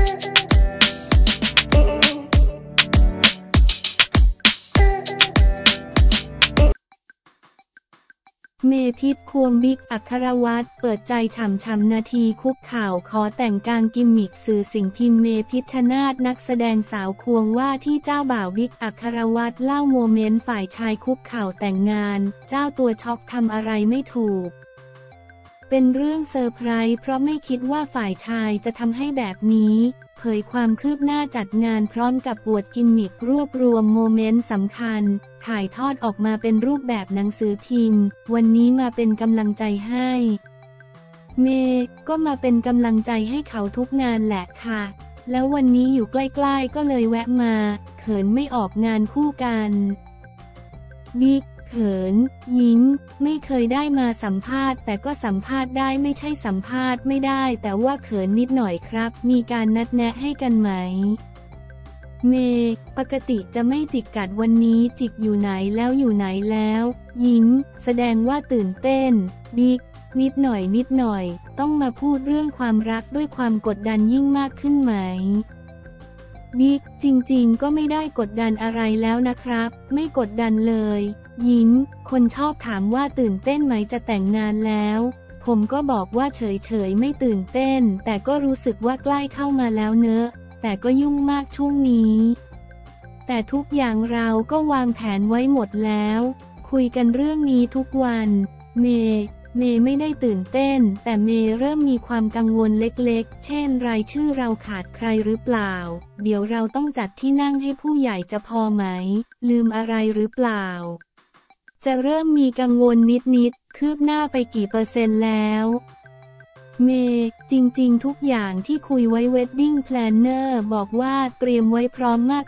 เมพิษควงบิ๊กอัครวัตรเปิดใจฉ่ำๆนาทีคุกเข่าขอแต่งกางกิมมิกสื่อสิ่งพิมพ์เมพิชชนาธิ์นักแสดงสาวควงว่าที่เจ้าบ่าวบิ๊กอัครวัตรเล่าโมเมนต์ฝ่ายชายคุกเข่าแต่งงานเจ้าตัวช็อกทำอะไรไม่ถูกเป็นเรื่องเซอร์ไพรส์เพราะไม่คิดว่าฝ่ายชายจะทำให้แบบนี้เผยความคืบหน้าจัดงานพร้อมกับอวดกิมมิกรวบรวมโมเมนต์สำคัญถ่ายทอดออกมาเป็นรูปแบบหนังสือพิมพ์วันนี้มาเป็นกำลังใจให้เมย์ก็มาเป็นกำลังใจให้เขาทุกงานแหละค่ะแล้ววันนี้อยู่ใกล้ๆก็เลยแวะมาเขินไม่ออกงานคู่กันบิ๊กเขินยิ้มไม่เคยได้มาสัมภาษณ์แต่ก็สัมภาษณ์ได้ไม่ใช่สัมภาษณ์ไม่ได้แต่ว่าเขินนิดหน่อยครับมีการนัดแนะให้กันไหมเมย์ปกติจะไม่จิกกัดวันนี้จิกอยู่ไหนแล้วอยู่ไหนแล้วยิ้มแสดงว่าตื่นเต้นบิ๊กนิดหน่อยต้องมาพูดเรื่องความรักด้วยความกดดันยิ่งมากขึ้นไหมบิ๊กจริงๆก็ไม่ได้กดดันอะไรแล้วนะครับไม่กดดันเลยยิ้มคนชอบถามว่าตื่นเต้นไหมจะแต่งงานแล้วผมก็บอกว่าเฉยไม่ตื่นเต้นแต่ก็รู้สึกว่าใกล้เข้ามาแล้วเนอะแต่ก็ยุ่งมากช่วงนี้แต่ทุกอย่างเราก็วางแผนไว้หมดแล้วคุยกันเรื่องนี้ทุกวันเมย์ไม่ได้ตื่นเต้นแต่เมย์เริ่มมีความกังวลเล็กๆเช่นรายชื่อเราขาดใครหรือเปล่าเดี๋ยวเราต้องจัดที่นั่งให้ผู้ใหญ่จะพอไหมลืมอะไรหรือเปล่าจะเริ่มมีกังวลนิดคืบหน้าไปกี่เปอร์เซ็นต์แล้วเมย์จริงๆทุกอย่างที่คุยไว้ Wedding Planner บอกว่าเตรียมไว้พร้อมมาก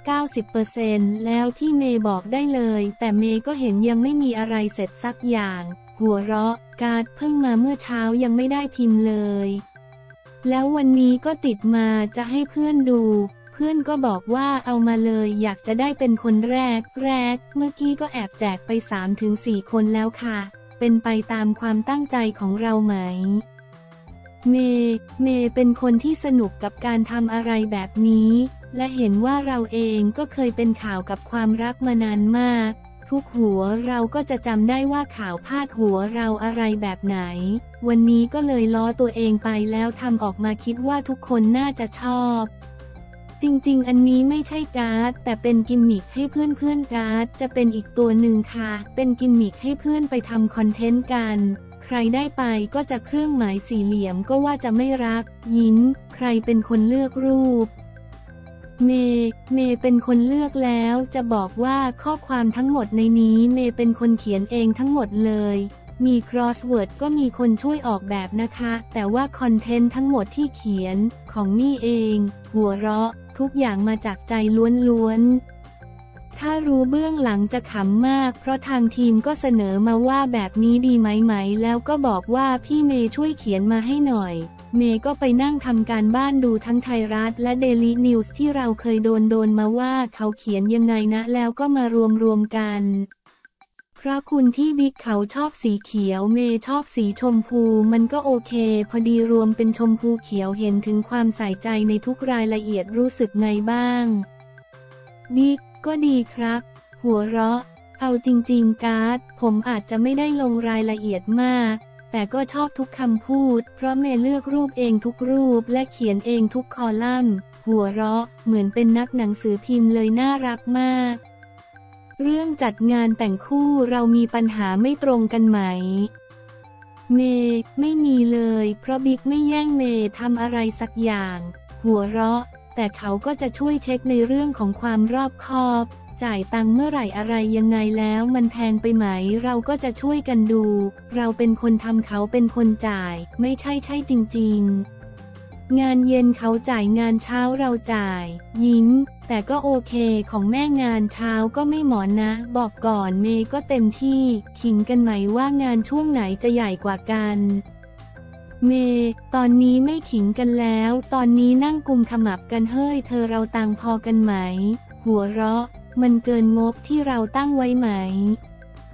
90% แล้วที่เมย์บอกได้เลยแต่เมย์ก็เห็นยังไม่มีอะไรเสร็จสักอย่างหัวเราะการ์ดเพิ่งมาเมื่อเช้ายังไม่ได้พิมพ์เลยแล้ววันนี้ก็ติดมาจะให้เพื่อนดูเพื่อนก็บอกว่าเอามาเลยอยากจะได้เป็นคนแรกเมื่อกี้ก็แอบแจกไป 3-4 คนแล้วค่ะเป็นไปตามความตั้งใจของเราไหมเมย์เป็นคนที่สนุกกับการทำอะไรแบบนี้และเห็นว่าเราเองก็เคยเป็นข่าวกับความรักมานานมากทุกหัวเราก็จะจำได้ว่าข่าวพาดหัวเราอะไรแบบไหนวันนี้ก็เลยล้อตัวเองไปแล้วทำออกมาคิดว่าทุกคนน่าจะชอบจริงๆอันนี้ไม่ใช่การ์ดแต่เป็นกิมมิคให้เพื่อนการ์ดจะเป็นอีกตัวหนึ่งค่ะเป็นกิมมิคให้เพื่อนไปทำคอนเทนต์กันใครได้ไปก็จะเครื่องหมายสี่เหลี่ยมก็ว่าจะไม่รักยิ้มใครเป็นคนเลือกรูปเมย์เป็นคนเลือกแล้วจะบอกว่าข้อความทั้งหมดในนี้เมย์เป็นคนเขียนเองทั้งหมดเลยมี crossword ก็มีคนช่วยออกแบบนะคะแต่ว่าคอนเทนต์ทั้งหมดที่เขียนของนี่เองหัวเราะทุกอย่างมาจากใจล้วนๆถ้ารู้เบื้องหลังจะขำมากเพราะทางทีมก็เสนอมาว่าแบบนี้ดีไหมแล้วก็บอกว่าพี่เมย์ช่วยเขียนมาให้หน่อยเมย์ก็ไปนั่งทำการบ้านดูทั้งไทยรัฐและเดลี่นิวส์ที่เราเคยโดนมาว่าเขาเขียนยังไงนะแล้วก็มารวมกันเพราะคุณที่บิ๊กเขาชอบสีเขียวเมย์ชอบสีชมพูมันก็โอเคพอดีรวมเป็นชมพูเขียวเห็นถึงความใส่ใจในทุกรายละเอียดรู้สึกไงบ้างบิ๊กก็ดีครับหัวเราะเอาจริงๆการ์ดผมอาจจะไม่ได้ลงรายละเอียดมากแต่ก็ชอบทุกคำพูดเพราะเมย์เลือกรูปเองทุกรูปและเขียนเองทุกคอลัมน์หัวเราะเหมือนเป็นนักหนังสือพิมพ์เลยน่ารักมากเรื่องจัดงานแต่งคู่เรามีปัญหาไม่ตรงกันไหมเมย์ไม่มีเลยเพราะบิ๊กไม่แย่งเมย์ทำอะไรสักอย่างหัวเราะแต่เขาก็จะช่วยเช็คในเรื่องของความรอบคอบจ่ายตังค์เมื่อไหร่อะไรยังไงแล้วมันแพงไปไหมเราก็จะช่วยกันดูเราเป็นคนทำเขาเป็นคนจ่ายไม่ใช่จริงๆงานเย็นเขาจ่ายงานเช้าเราจ่ายยิ้มแต่ก็โอเคของแม่งานเช้าก็ไม่หมอนนะบอกก่อนเมย์ก็เต็มที่ขิงกันไหมว่างานช่วงไหนจะใหญ่กว่ากันเมย์ตอนนี้ไม่ขิงกันแล้วตอนนี้นั่งกุมขมับกันเฮ้ยเธอเราตังพอกันไหมหัวเราะมันเกินงบที่เราตั้งไว้ไหม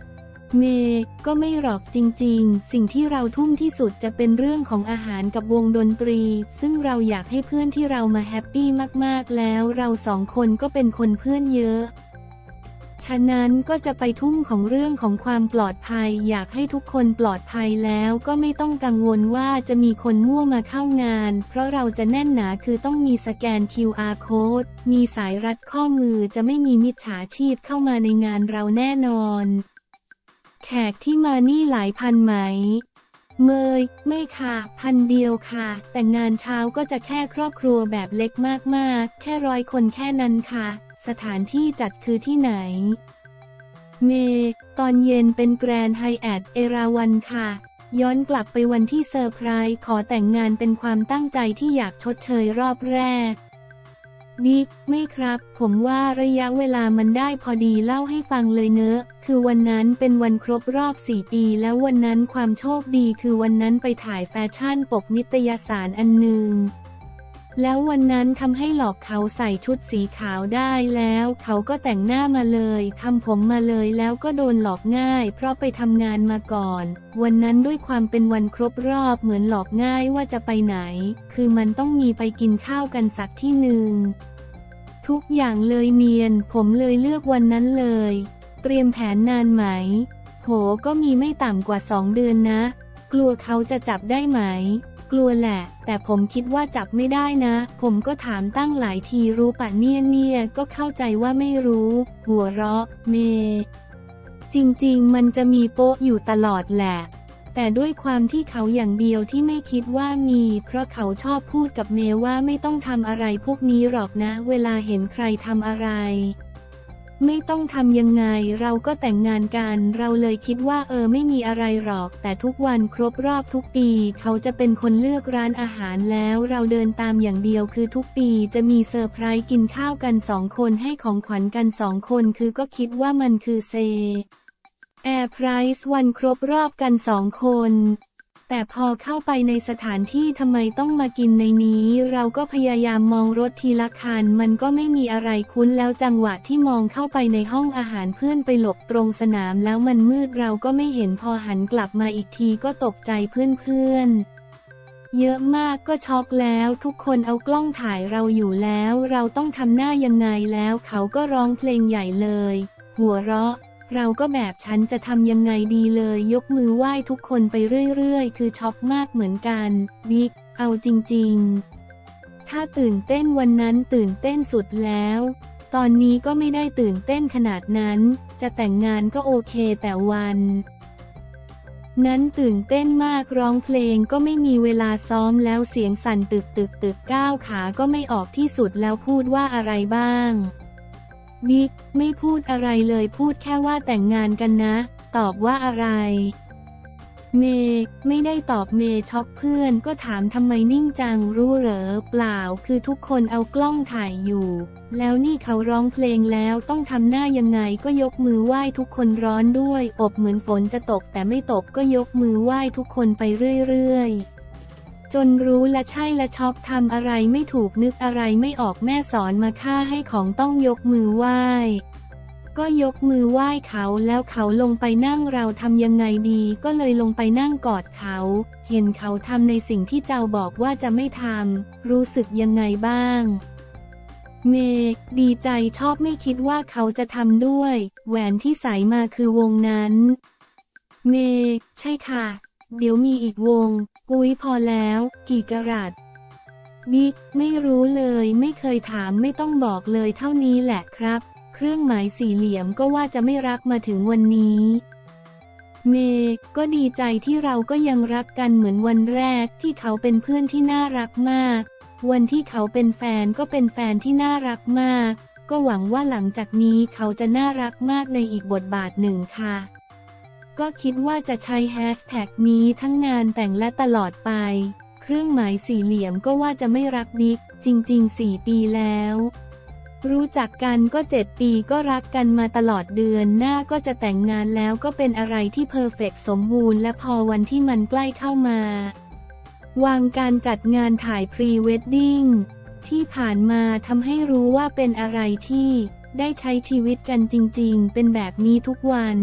เมย์ก็ไม่หรอกจริงๆสิ่งที่เราทุ่มที่สุดจะเป็นเรื่องของอาหารกับวงดนตรีซึ่งเราอยากให้เพื่อนที่เรามาแฮปปี้มากๆแล้วเราสองคนก็เป็นคนเพื่อนเยอะฉะนั้นก็จะไปทุ่มของเรื่องของความปลอดภัยอยากให้ทุกคนปลอดภัยแล้วก็ไม่ต้องกังวลว่าจะมีคนมั่วมาเข้างานเพราะเราจะแน่นหนาคือต้องมีสแกน QR Code มีสายรัดข้อมือจะไม่มีมิจฉาชีพเข้ามาในงานเราแน่นอนแขกที่มานี่หลายพันไหมเมยไม่ค่ะพันเดียวค่ะแต่งานเช้าก็จะแค่ครอบครัวแบบเล็กมากๆแค่100 คนแค่นั้นค่ะสถานที่จัดคือที่ไหนเมตอนเย็นเป็นแกรนด์ไฮแอทเอราวัณค่ะย้อนกลับไปวันที่เซอร์ไพรส์ขอแต่งงานเป็นความตั้งใจที่อยากชดเชยรอบแรกบิ๊กไม่ครับผมว่าระยะเวลามันได้พอดีเล่าให้ฟังเลยเนอะคือวันนั้นเป็นวันครบรอบ4 ปีแล้ววันนั้นความโชคดีคือวันนั้นไปถ่ายแฟชั่นปกนิตยสารอันหนึ่งแล้ววันนั้นทำให้หลอกเขาใส่ชุดสีขาวได้แล้วเขาก็แต่งหน้ามาเลยทำผมมาเลยแล้วก็โดนหลอกง่ายเพราะไปทำงานมาก่อนวันนั้นด้วยความเป็นวันครบรอบเหมือนหลอกง่ายว่าจะไปไหนคือมันต้องมีไปกินข้าวกันสักที่หนึ่งทุกอย่างเลยเนียนผมเลยเลือกวันนั้นเลยเตรียมแผนนานไหมโหก็มีไม่ต่ำกว่า2 เดือนนะกลัวเขาจะจับได้ไหมกลัวแหละแต่ผมคิดว่าจับไม่ได้นะผมก็ถามตั้งหลายทีรู้ปะเนี่ยก็เข้าใจว่าไม่รู้หัวเราะเมจริงๆมันจะมีโป๊ะอยู่ตลอดแหละแต่ด้วยความที่เขาอย่างเดียวที่ไม่คิดว่ามีเพราะเขาชอบพูดกับเมว่าไม่ต้องทำอะไรพวกนี้หรอกนะเวลาเห็นใครทำอะไรไม่ต้องทำยังไงเราก็แต่งงานกันเราเลยคิดว่าไม่มีอะไรหรอกแต่ทุกวันครบรอบทุกปีเขาจะเป็นคนเลือกร้านอาหารแล้วเราเดินตามอย่างเดียวคือทุกปีจะมีเซอร์ไพรส์กินข้าวกัน2 คนให้ของขวัญกัน2 คนคือก็คิดว่ามันคือแอร์ไพรส์วันครบรอบกัน2 คนแต่พอเข้าไปในสถานที่ทำไมต้องมากินในนี้เราก็พยายามมองรถทีละคันมันก็ไม่มีอะไรคุ้นแล้วจังหวะที่มองเข้าไปในห้องอาหารเพื่อนไปหลบตรงสนามแล้วมันมืดเราก็ไม่เห็นพอหันกลับมาอีกทีก็ตกใจเพื่อนเยอะมากก็ช็อกแล้วทุกคนเอากล้องถ่ายเราอยู่แล้วเราต้องทำหน้ายังไงแล้วเขาก็ร้องเพลงใหญ่เลยหัวเราะเราก็แบบฉันจะทำยังไงดีเลยยกมือไหว้ทุกคนไปเรื่อยๆคือช็อกมากเหมือนกันบิ๊กเอาจริงๆถ้าตื่นเต้นวันนั้นตื่นเต้นสุดแล้วตอนนี้ก็ไม่ได้ตื่นเต้นขนาดนั้นจะแต่งงานก็โอเคแต่วันนั้นตื่นเต้นมากร้องเพลงก็ไม่มีเวลาซ้อมแล้วเสียงสั่นตึกก้าวขาก็ไม่ออกที่สุดแล้วพูดว่าอะไรบ้างบิ๊กไม่พูดอะไรเลยพูดแค่ว่าแต่งงานกันนะตอบว่าอะไรเมย์ไม่ได้ตอบเมย์ช็อกเพื่อนก็ถามทำไมนิ่งจังรู้เหรอเปล่าคือทุกคนเอากล้องถ่ายอยู่แล้วนี่เขาร้องเพลงแล้วต้องทำหน้ายังไงก็ยกมือไหว้ทุกคนร้อนด้วยอบเหมือนฝนจะตกแต่ไม่ตกก็ยกมือไหว้ทุกคนไปเรื่อยๆจนรู้และใช่และช็อกทำอะไรไม่ถูกนึกอะไรไม่ออกแม่สอนมาฆ่าให้ของต้องยกมือไหว้ก็ยกมือไหว้เขาแล้วเขาลงไปนั่งเราทำยังไงดีก็เลยลงไปนั่งกอดเขาเห็นเขาทำในสิ่งที่เจ้าบอกว่าจะไม่ทำรู้สึกยังไงบ้างเมย์ดีใจชอบไม่คิดว่าเขาจะทำด้วยแหวนที่ใส่มาคือวงนั้นเมย์ใช่ค่ะเดี๋ยวมีอีกวงอุ๊ยพอแล้วกี่กะรัตบิ๊กไม่รู้เลยไม่เคยถามไม่ต้องบอกเลยเท่านี้แหละครับเครื่องหมายสี่เหลี่ยมก็ว่าจะไม่รักมาถึงวันนี้เมย์ก็ดีใจที่เราก็ยังรักกันเหมือนวันแรกที่เขาเป็นเพื่อนที่น่ารักมากวันที่เขาเป็นแฟนก็เป็นแฟนที่น่ารักมากก็หวังว่าหลังจากนี้เขาจะน่ารักมากในอีกบทบาทหนึ่งค่ะก็คิดว่าจะใช้แฮชแท็กนี้ทั้งงานแต่งและตลอดไปเครื่องหมายสี่เหลี่ยมก็ว่าจะไม่รักบิ๊กจริงๆ4 ปีแล้วรู้จักกันก็7 ปีก็รักกันมาตลอดเดือนหน้าก็จะแต่งงานแล้วก็เป็นอะไรที่เพอร์เฟกต์สมบูรณ์และพอวันที่มันใกล้เข้ามาวางการจัดงานถ่ายพรีเวดดิ้งที่ผ่านมาทำให้รู้ว่าเป็นอะไรที่ได้ใช้ชีวิตกันจริงๆเป็นแบบนี้ทุกวันก็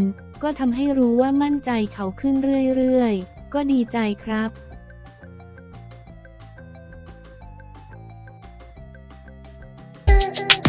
ก็ทำให้รู้ว่ามั่นใจเขาขึ้นเรื่อยๆก็ดีใจครับ